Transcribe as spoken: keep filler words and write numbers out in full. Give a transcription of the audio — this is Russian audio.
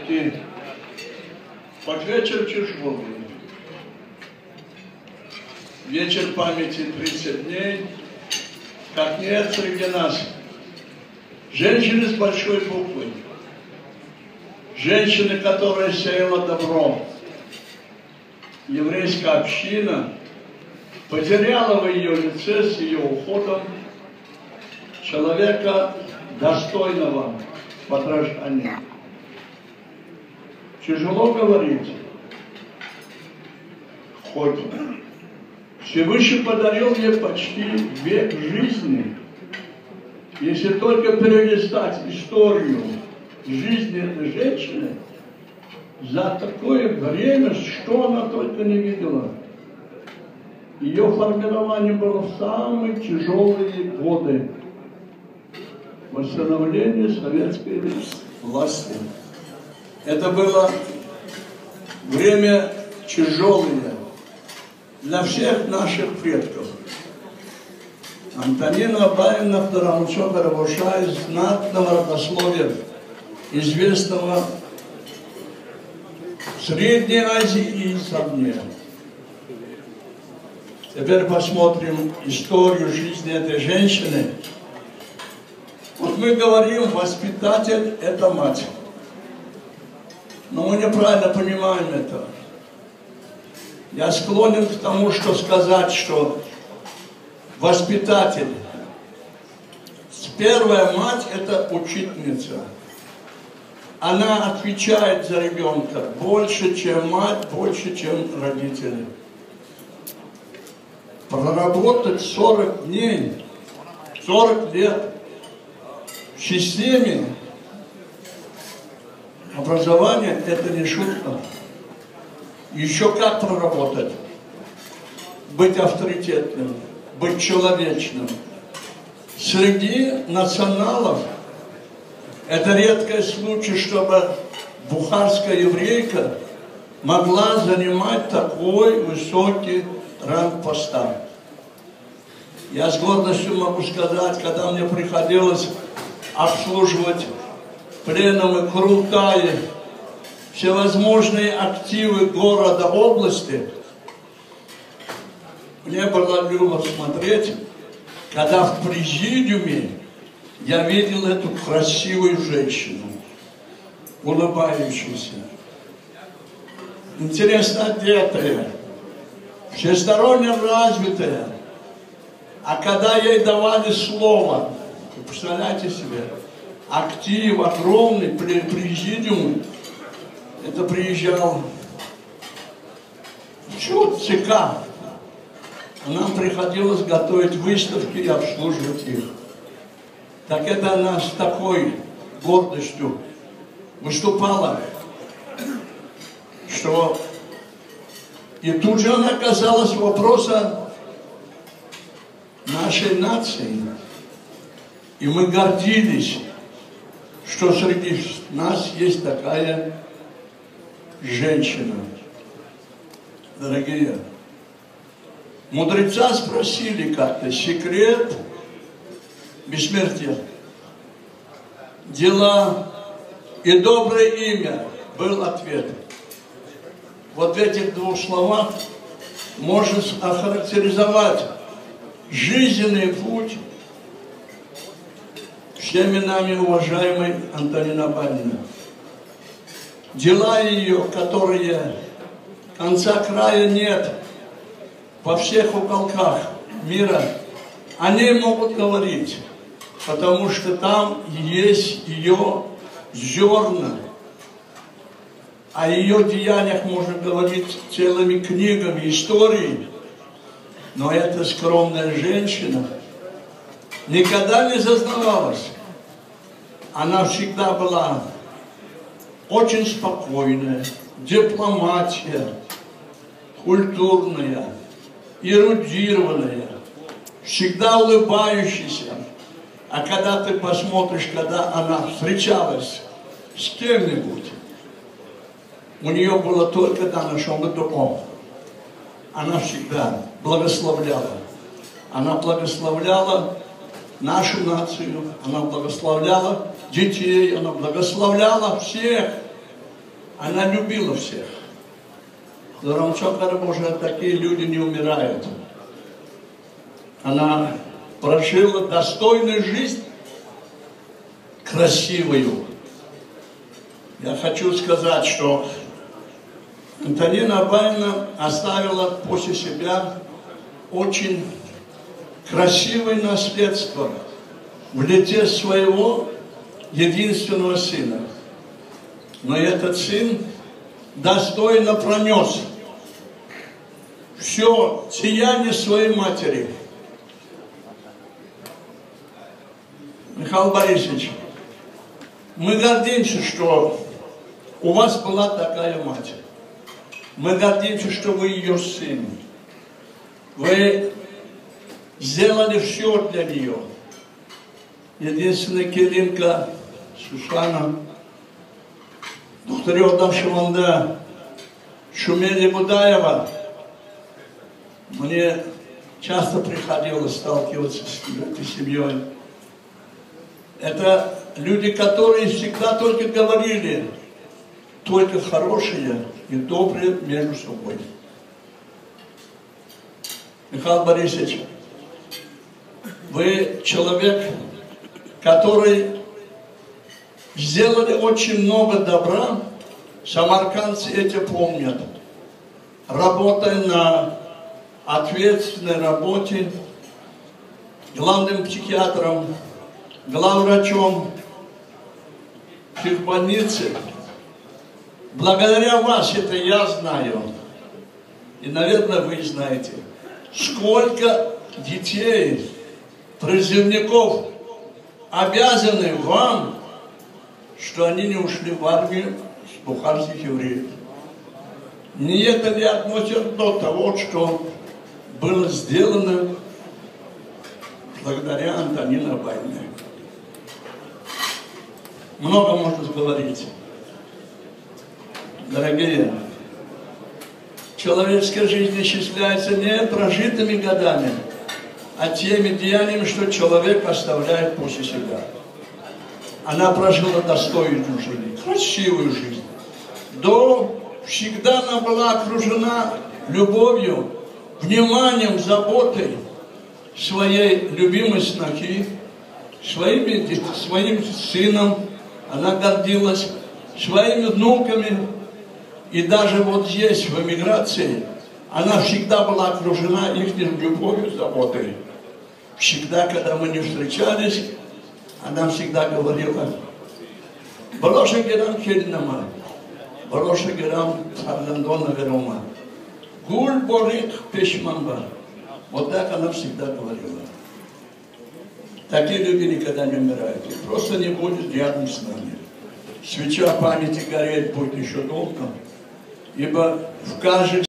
все-таки под вечер тяжелый. Вечер памяти тридцать дней, как нет среди нас женщины с большой буквы, женщины, которая сеяла добро. Еврейская община потеряла в ее лице с ее уходом человека достойного подражания. Тяжело говорить, хоть Всевышний подарил ей почти век жизни. Если только перелистать историю жизни этой женщины, за такое время, что она только не видела. Ее формирование было в самые тяжелые годы восстановления советской власти. Это было время тяжелое для всех наших предков. Антонина Абаевна Второучева из знатного родословия, известного в Средней Азии и извне. Теперь посмотрим историю жизни этой женщины. Вот мы говорим, воспитатель – это мать. Но мы неправильно понимаем это. Я склонен к тому, что сказать, что воспитатель, первая мать – это учительница. Она отвечает за ребенка больше, чем мать, больше, чем родители. Проработать сорок дней, сорок лет в системе образования – это не шутка. Еще как проработать? Быть авторитетным, быть человечным. Среди националов это редкий случай, чтобы бухарская еврейка могла занимать такой высокий ранг поста. Я с гордостью могу сказать, когда мне приходилось обслуживать пленумы Курултаи, всевозможные активы города, области, мне было любо смотреть, когда в президиуме я видел эту красивую женщину, улыбающуюся, интересно одетая, всесторонне развитая. А когда ей давали слово, вы представляете себе, актив огромный, президиум, это приезжал чуть ЦК, а нам приходилось готовить выставки и обслуживать их. Так это она с такой гордостью выступала, что и тут же она касалась вопроса нашей нации. И мы гордились, что среди нас есть такая женщина. Дорогие, мудреца спросили как-то секрет бессмертия. Дела и доброе имя, был ответ. Вот в этих двух словах можно охарактеризовать жизненный путь всеми нами уважаемой Антонины Абаевны. Дела ее, которые конца края нет во всех уголках мира, они могут говорить, потому что там есть ее зерна. О ее деяниях можно говорить целыми книгами истории. Но эта скромная женщина никогда не зазнавалась. Она всегда была очень спокойная, дипломатия, культурная, эрудированная, всегда улыбающаяся. А когда ты посмотришь, когда она встречалась с кем-нибудь, у нее было только дано, что он духов. Она всегда благословляла. Она благословляла нашу нацию, она благословляла детей, она благословляла всех. Она любила всех. Дорамчокара Божия, такие люди не умирают. Она прожила достойную жизнь, красивую. Я хочу сказать, что Антонина Абаевна оставила после себя очень красивое наследство в лице своего единственного сына. Но этот сын достойно пронес все сияние своей матери. Михаил Борисович, мы гордимся, что у вас была такая мать. Мы гордимся, что вы ее сын. Вы сделали все для нее. Единственная Кирилка, Сусана, доктор Йодан Шиманда, Шумели Будаева. Мне часто приходилось сталкиваться с этой семьей. Это люди, которые всегда только говорили, только хорошие и добрые между собой. Михаил Борисович, вы человек, который сделали очень много добра, самаркандцы эти помнят. Работая на ответственной работе, главным психиатром, главврачом психбольницы. Благодаря вас, это я знаю, и, наверное, вы знаете, сколько детей, призывников обязаны вам, что они не ушли в армию с бухарских евреев. Не это ли относится до того, что было сделано благодаря Антонине Абаевне? Много можно говорить. Дорогие, человеческая жизнь исчисляется не прожитыми годами, а теми деяниями, что человек оставляет после себя. Она прожила достойную жизнь, красивую жизнь. До всегда она была окружена любовью, вниманием, заботой своей любимой снохи, своими, своим сыном. Она гордилась своими внуками. И даже вот здесь, в эмиграции, она всегда была окружена их любовью, заботой. Всегда, когда мы не встречались, она всегда говорила: «Бороша герам хельнама, бороша герам арландона верома, гуль борик пешманба». Вот так она всегда говорила. Такие люди никогда не умирают. И просто не будет рядом с нами. Свеча памяти гореть будет еще долго, ибо в каждой